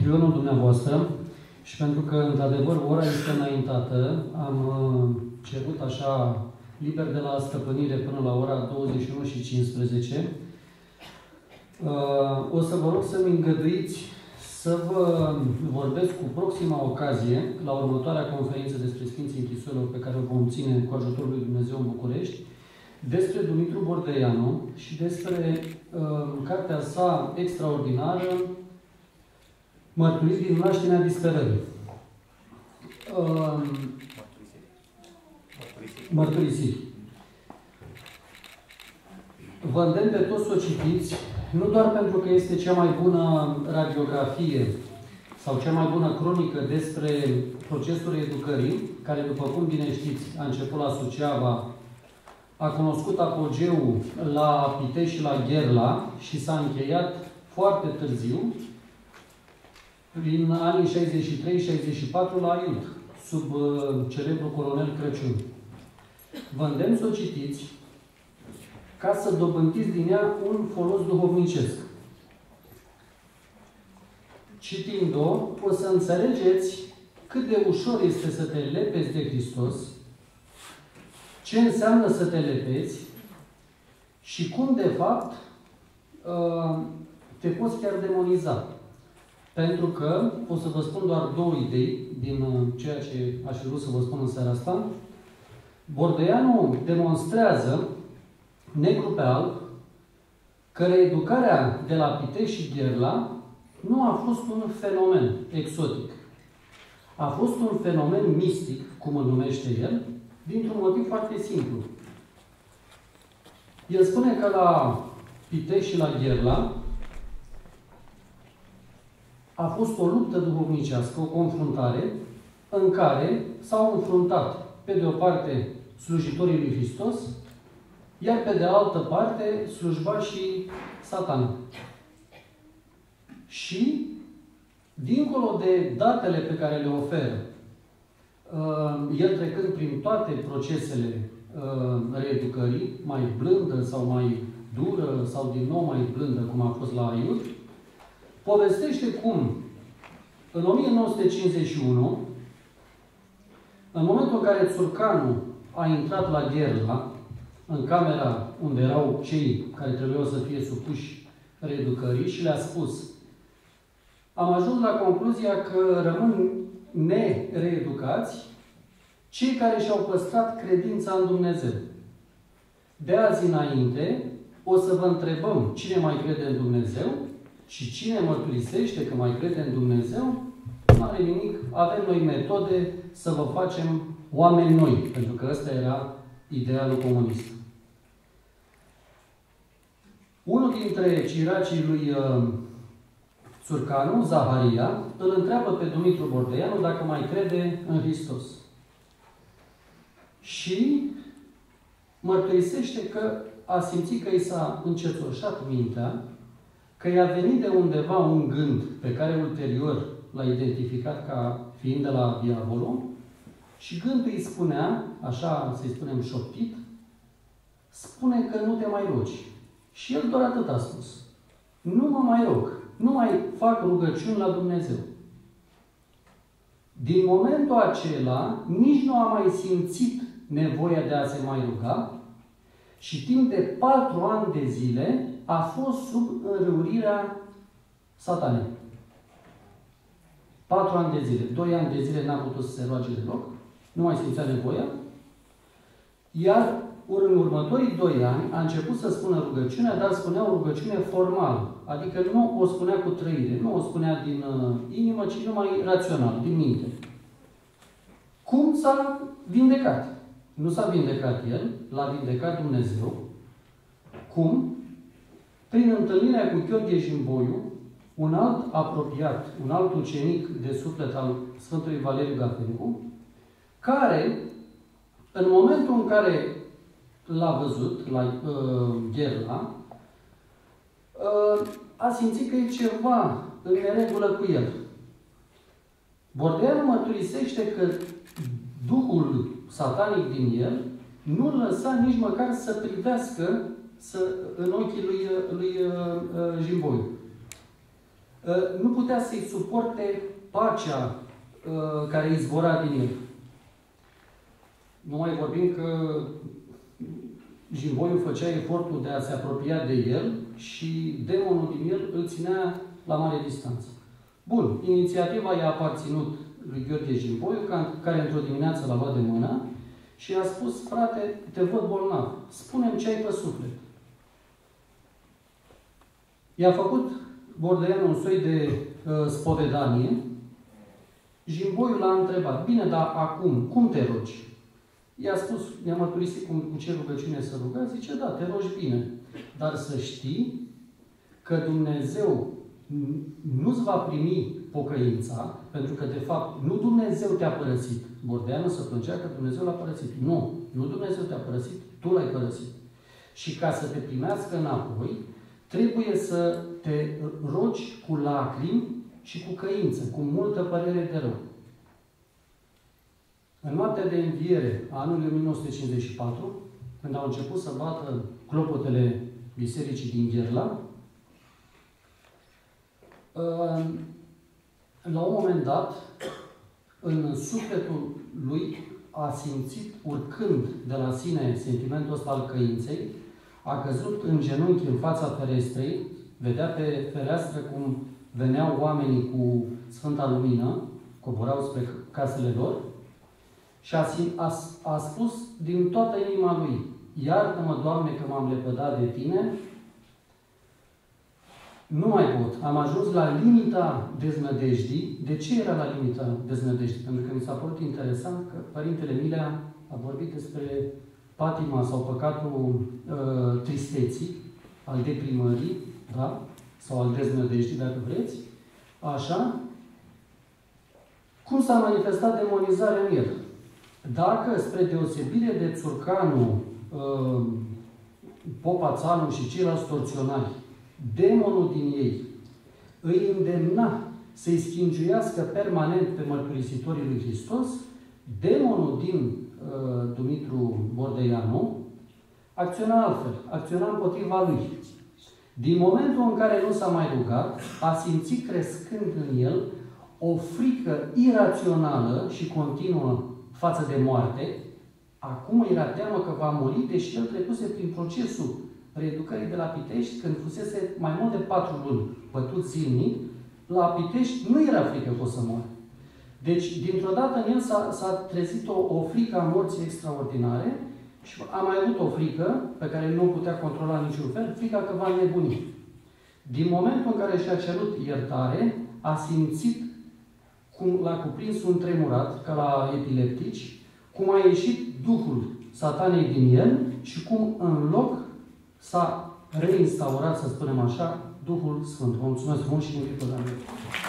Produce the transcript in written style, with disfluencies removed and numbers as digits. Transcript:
ghionul dumneavoastră și pentru că, într-adevăr, ora este înaintată, am cerut așa liber de la stăpânire până la ora 21:15. O să vă rog să-mi îngăduiți să vă vorbesc cu proxima ocazie, la următoarea conferință despre Sfinții Închisorilor pe care o vom ține cu ajutorul lui Dumnezeu în București, despre Dumitru Bordeianu și despre cartea sa extraordinară, Mărturisiri din mlaștina disperării. Mărturisiri. Vă îndemn pe toți să o citiți, nu doar pentru că este cea mai bună radiografie sau cea mai bună cronică despre procesul reeducării, care, după cum bine știți, a început la Suceava, a cunoscut apogeul la Pitești și la Gherla și s-a încheiat foarte târziu, prin anii 63-64 la Aiud, sub celebrul colonel Crăciun. Vă îndemn să o citiți ca să dobândiți din ea un folos duhovnicesc. Citind-o, o să înțelegeți cât de ușor este să te lepezi de Hristos, ce înseamnă să te lepezi și cum, de fapt, te poți chiar demoniza. Pentru că, o să vă spun doar două idei din ceea ce aș vrea să vă spun în seara asta. Bordeianu demonstrează, negru pe alb, că reeducarea de la Pitești și Gherla nu a fost un fenomen exotic. A fost un fenomen mistic, cum îl numește el, dintr-un motiv foarte simplu. El spune că la Pitești și la Gherla a fost o luptă duhovnicească, o confruntare, în care s-au înfruntat, pe de o parte, slujitorii lui Hristos, iar pe de altă parte, slujbașii Satan. Și, dincolo de datele pe care le oferă, el trecând prin toate procesele reeducării, mai blândă sau mai dură, sau din nou mai blândă, cum a fost la Aiud, povestește cum, în 1951, în momentul în care Țurcanu a intrat la Gherla, în camera unde erau cei care trebuiau să fie supuși reeducării, și le-a spus: am ajuns la concluzia că rămân nereeducați cei care și-au păstrat credința în Dumnezeu. De azi înainte, o să vă întrebăm cine mai crede în Dumnezeu și cine mărturisește că mai crede în Dumnezeu, nu are nimic, avem noi metode să vă facem oameni noi, pentru că ăsta era idealul comunist. Unul dintre ciracii lui Țurcanu, Zaharia, îl întreabă pe Dumitru Bordeianu dacă mai crede în Hristos. Și mărturisește că a simțit că i s-a încețoșat mintea, că i-a venit de undeva un gând pe care ulterior l-a identificat ca fiind de la diavolul, și gândul îi spunea, așa să-i spunem șoptit, spune că nu te mai rogi. Și el doar atât a spus: nu mă mai rog, nu mai fac rugăciuni la Dumnezeu. Din momentul acela, nici nu a mai simțit nevoia de a se mai ruga și timp de 4 ani de zile a fost sub înrăurirea Satanei. 4 ani de zile. 2 ani de zile n-a putut să se roage deloc, nu mai simțea nevoia, iar în următorii 2 ani a început să spună rugăciunea, dar spunea o rugăciune formală. Adică nu o spunea cu trăire, nu o spunea din inimă, ci numai rațional, din minte. Cum s-a vindecat? Nu s-a vindecat el, l-a vindecat Dumnezeu. Cum? Prin întâlnirea cu Gheorghe Jimboiu, un alt apropiat, un alt ucenic de suflet al Sfântului Valeriu Gafencu, care, în momentul în care l-a văzut la Gherla, a simțit că e ceva în neregulă cu el. Bordeianu mărturisește că duhul satanic din el nu lăsa nici măcar să privească în ochii lui Jimboiu. nu putea să-i suporte pacea care izvora din el. Nu mai vorbim că Jimboiul făcea efortul de a se apropia de el și demonul din el îl ținea la mare distanță. Bun, inițiativa i-a aparținut lui Gheorghe Jimboiu, care într-o dimineață l-a luat de mână și i-a spus: frate, te văd bolnav, spune-mi ce ai pe suflet. I-a făcut Bordeianu un soi de spovedanie. Jimboiul l-a întrebat: bine, dar acum, cum te rogi? I-a spus, mi-a mărturisit cu ce rugăciune să ruga, zice: da, te rogi bine, dar să știi că Dumnezeu nu-ți va primi pocăința, pentru că, de fapt, nu Dumnezeu te-a părăsit. Bordeianu se plângea că Dumnezeu l-a părăsit. Nu, nu Dumnezeu te-a părăsit, tu l-ai părăsit. Și ca să te primească înapoi, trebuie să te rogi cu lacrimi și cu căință, cu multă părere de rău. În noaptea de înviere a anului 1954, când au început să bată clopotele bisericii din Gherla, la un moment dat, în sufletul lui a simțit, urcând de la sine sentimentul ăsta al căinței, a căzut în genunchi în fața ferestrei, vedea pe fereastră cum veneau oamenii cu Sfânta Lumină, coborau spre casele lor, și a spus din toată inima lui: iartă-mă, Doamne, că m-am lepădat de Tine, nu mai pot. Am ajuns la limita deznădejdii. De ce era la limita deznădejdii? Pentru că mi s-a părut interesant că Părintele Milea a vorbit despre patima sau păcatul tristeții, al deprimării, da? Sau al deznădejdii, dacă vreți. Așa. Cum s-a manifestat demonizarea în el? Dacă, spre deosebire de Țurcanu, Popa Țanu și ceilalți torționari, demonul din ei îi îndemna să-i schingiuiască permanent pe mărturisitorii lui Hristos, demonul din Dumitru Bordeianu acționa altfel, acționa împotriva lui. Din momentul în care nu s-a mai rugat, a simțit crescând în el o frică irațională și continuă față de moarte. Acum era teamă că va muri, deși el trecuse prin procesul reeducării de la Pitești, când fusese mai mult de 4 luni bătut zilnic. La Pitești nu era frică că o să moară. Deci, dintr-o dată, în el s-a trezit o frică a morții extraordinare și a mai avut o frică pe care nu o putea controla niciun fel, frica că va nebuni. Din momentul în care și-a cerut iertare, a simțit cum l-a cuprins un tremurat, ca la epileptici, cum a ieșit Duhul Satanei din el și cum în loc s-a reinstaurat, să spunem așa, Duhul Sfânt. Vă mulțumesc frumos și invit pe